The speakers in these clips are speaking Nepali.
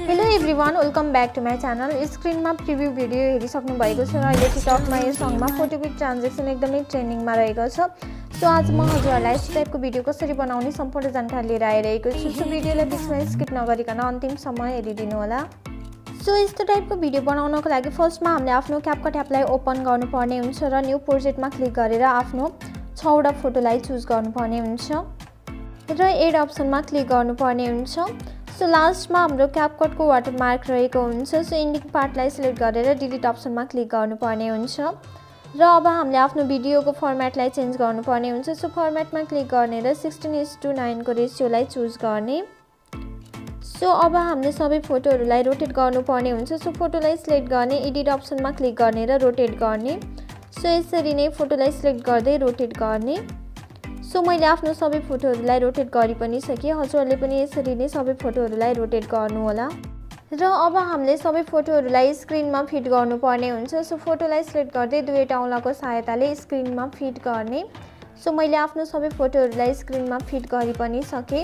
Hello everyone, welcome back to my channel. Screen मा प्रिभ्यू भिडियो हेरिसक्नु भएको छ र अहिले टिकटक मा यो सङमा फोटो क्लिक ट्रान्जेक्सन एकदमै ट्रेन्डिङ मा रहेको छ। सो आज म हजुरहरुलाई यस टाइपको भिडियो कसरी बनाउने सम्पूर्ण जानकारी लिएर आइरहेको छु। सो भिडियोलाई बीचमा स्किप नगरिकन अन्तिमसम्म हेरिदिनु होला। सो यस्तो टाइपको भिडियो बनाउनको लागि फर्स्टमा हामीले आफ्नो क्यापकट एपलाई ओपन गर्नुपर्ने हुन्छ र न्यू प्रोजेक्टमा क्लिक गरेर आफ्नो 6 वटा फोटोलाई चुज गर्नुपर्ने हुन्छ र एड अप्सनमा क्लिक गर्नुपर्ने हुन्छ। सो लास्टमा हाम्रो क्यापकटको वाटरमार्क रहेको हुन्छ। सो एन्डिङ पार्टलाई सिलेक्ट गरेर डिलिट अप्सनमा क्लिक गर्नुपर्ने हुन्छ र अब हामीले आफ्नो भिडियोको फर्मेटलाई चेन्ज गर्नुपर्ने हुन्छ। सो फर्मेटमा क्लिक गर्ने र 16:9 को रेशियोलाई चुज गर्ने। सो अब हामीले सबै फोटोहरूलाई रोटेट गर्नुपर्ने हुन्छ। सो फोटोलाई सिलेक्ट गर्ने, एडिट अप्सनमा क्लिक गर्ने र रोटेट गर्ने। सो यसरी नै फोटोलाई सिलेक्ट गर्दै रोटेट गर्ने। सो मैले आफ्नो सबै फोटोहरूलाई रोटेट गरि पनि सके। हजुरले पनि यसरी नै सबै फोटोहरूलाई रोटेट गर्नु होला र अब हामीले सबै फोटोहरूलाई स्क्रिनमा फिट गर्नुपर्ने हुन्छ। सो फोटोलाई सिलेक्ट गर्दै दुईटा औँलाको सहायताले स्क्रिनमा फिट गर्ने। सो मैले आफ्नो सबै फोटोहरूलाई स्क्रिनमा फिट गरि पनि सके।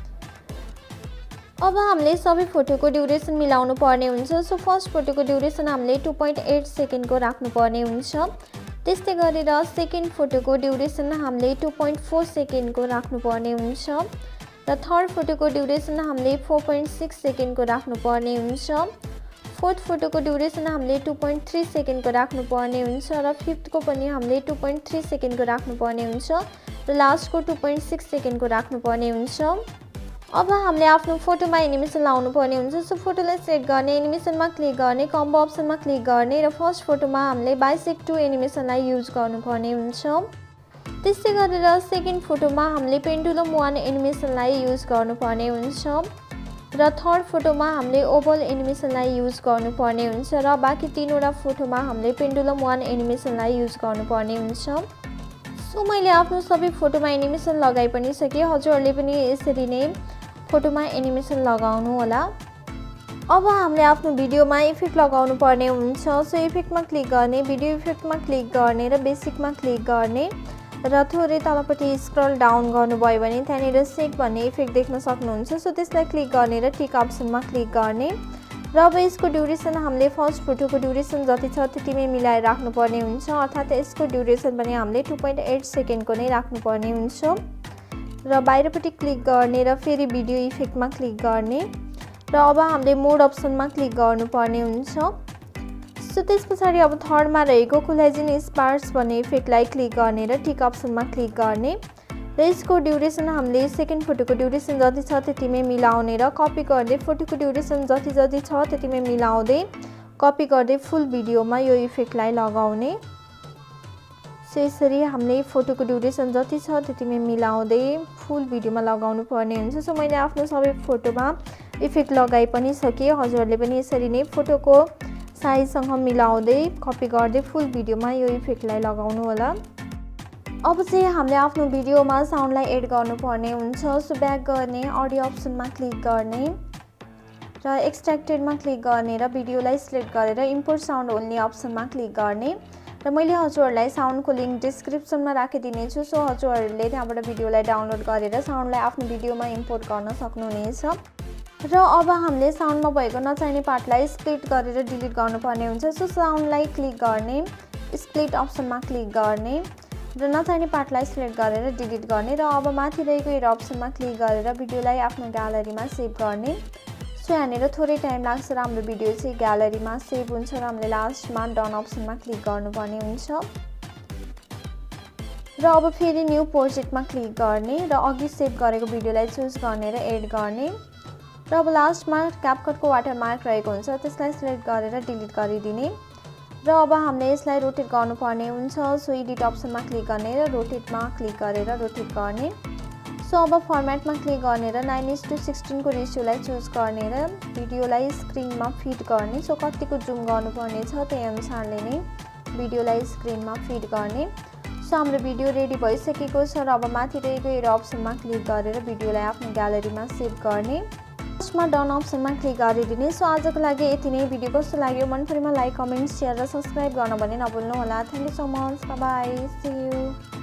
अब हामीले सबै फोटोको ड्युरेसन मिलाउनु पर्ने हुन्छ। सो फर्स्ट फोटोको ड्युरेसन हामीले 2.8 सेकेन्डको राख्नुपर्ने हुन्छ। त्यस्तै गरेर सेकेन्ड फोटोको ड्युरेसन हामीले 2.4 सेकेन्डको राख्नुपर्ने हुन्छ र थर्ड फोटोको ड्युरेसन हामीले 4.6 सेकेन्डको राख्नुपर्ने हुन्छ। फोर्थ फोटोको ड्युरेसन हामीले 2.3 सेकेन्डको राख्नुपर्ने हुन्छ र फिफ्थको पनि हामीले 2.3 सेकेन्डको राख्नुपर्ने हुन्छ र लास्टको 2.6 सेकेन्डको राख्नुपर्ने हुन्छ। अब हामीले आफ्नो फोटोमा एनिमेसन लाउनु पर्ने हुन्छ। सो फोटोलाई सेट गर्ने, एनिमेसनमा क्लिक गर्ने, कम्बो अप्सनमा क्लिक गर्ने र फर्स्ट फोटोमा हामीले बाइसेक्ट टु एनिमेसनलाई युज गर्नुपर्ने हुन्छ। त्यस्तै गरेर सेकेन्ड फोटोमा हामीले पेन्डुलम 1 एनिमेसनलाई युज गर्नुपर्ने हुन्छ र थर्ड फोटोमा हामीले ओभल एनिमेसनलाई युज गर्नुपर्ने हुन्छ र बाँकी तीनवटा फोटोमा हामीले पेन्डुलम 1 एनिमेसनलाई युज गर्नुपर्ने हुन्छ। सो मैले आफ्नो सबै फोटोमा एनिमेसन लगाइ पनि सके। हजुरहरूले पनि यसरी नै फोटोमा एनिमेसन लगाउनु होला। अब हामीले आफ्नो भिडियोमा इफेक्ट लगाउनु पर्ने हुन्छ। सो इफेक्टमा क्लिक गर्ने, भिडियो इफेक्टमा क्लिक गर्ने र बेसिकमा क्लिक गर्ने र थोरै तलपट्टि स्क्रल डाउन गर्नुभयो भने त्यहाँनिर सेक भन्ने इफेक्ट देख्न सक्नुहुन्छ। सो त्यसलाई क्लिक गर्ने र टिक अप्सनमा क्लिक गर्ने र अब यसको ड्युरेसन हामीले फर्स्ट फोटोको ड्युरेसन जति छ त्यतिमै मिलाएर राख्नुपर्ने हुन्छ। अर्थात् यसको ड्युरेसन पनि हामीले 2.8 सेकेन्डको नै राख्नुपर्ने हुन्छ र बाहिरपट्टि क्लिक गर्ने र फेरि भिडियो इफेक्टमा क्लिक गर्ने र अब हामीले मोड अप्सनमा क्लिक गर्नुपर्ने हुन्छ। सो त्यस पछाडि अब थर्डमा रहेको कोलाजेन स्पार्क्स भन्ने इफेक्टलाई क्लिक गर्ने र टिक अप्सनमा क्लिक गर्ने र यसको ड्युरेसन हामीले सेकेन्ड फोटोको ड्युरेसन जति छ त्यतिमै मिलाउने र कपी गर्दै फोटोको ड्युरेसन जति जति छ त्यतिमै मिलाउँदै कपी गर्दै फुल भिडियोमा यो इफेक्टलाई लगाउने। सो यसरी हामीले फोटोको ड्युरेसन जति छ त्यतिमै मिलाउँदै फुल भिडियोमा लगाउनु पर्ने हुन्छ। सो मैले आफ्नो सबै फोटोमा इफेक्ट लगाइ पनि सके। हजुरहरूले पनि यसरी नै फोटोको साइजसँग मिलाउँदै कपी गर्दै फुल भिडियोमा यो इफेक्टलाई लगाउनु होला। अब चाहिँ हामीले आफ्नो भिडियोमा साउन्डलाई एड गर्नुपर्ने हुन्छ। सो ब्याक गर्ने, अडियो अप्सनमा क्लिक गर्ने र एक्सट्र्याक्टेडमा क्लिक गर्ने र भिडियोलाई सिलेक्ट गरेर इम्पोर्ट साउन्ड ओन्ली अप्सनमा क्लिक गर्ने र मैले हजुरहरूलाई साउन्डको लिङ्क डिस्क्रिप्सनमा राखिदिनेछु। सो हजुरहरूले त्यहाँबाट भिडियोलाई डाउनलोड गरेर साउन्डलाई आफ्नो भिडियोमा इम्पोर्ट गर्न सक्नुहुनेछ र अब हामीले साउन्डमा भएको नचाहिने पार्टलाई स्प्लिट गरेर डिलिट गर्नुपर्ने हुन्छ। सो साउन्डलाई क्लिक गर्ने, स्प्लिट अप्सनमा क्लिक गर्ने र नचाहिने पार्टलाई सिलेक्ट गरेर डिलिट गर्ने र अब माथि रहेको एरो अप्सनमा क्लिक गरेर भिडियोलाई आफ्नो ग्यालरीमा सेभ गर्ने। सो यहाँनिर थोरै टाइम लाग्छ र हाम्रो भिडियो चाहिँ ग्यालरीमा सेभ हुन्छ र हामीले लास्टमा डन अप्सनमा क्लिक गर्नुपर्ने हुन्छ र अब फेरि न्यू प्रोजेक्टमा क्लिक गर्ने र अघि सेभ गरेको भिडियोलाई चुज गर्ने र एड गर्ने र अब लास्टमा क्यापकटको वाटरमार्क रहेको हुन्छ त्यसलाई सिलेक्ट गरेर डिलिट गरिदिने र अब हामीले यसलाई रोटेट गर्नुपर्ने हुन्छ। सो एडिट अप्सनमा क्लिक गर्ने र रोटेटमा क्लिक गरेर रोटेट गर्ने। सो अब फर्मेटमा क्लिक गर्ने र 9:16 को रेशियोलाई चुज गर्ने र भिडियोलाई स्क्रिनमा फिट गर्ने। सो कतिको जुम गर्नुपर्ने छ त्यही अनुसारले नै भिडियोलाई स्क्रिनमा फिट गर्ने। सो हाम्रो भिडियो रेडी भइसकेको छ र अब माथि रहेको एरो अप्सनमा क्लिक गरेर भिडियोलाई आफ्नो ग्यालरीमा सेभ गर्ने। लास्टमा डन अप्सनमा क्लिक गरिदिने। सो आजको लागि यति नै। भिडियो कस्तो लाग्यो मन परेमा लाइक, कमेन्ट, सेयर र सब्स्क्राइब गर्न भने नभुल्नु होला। Thank you so much. Bye bye, see you.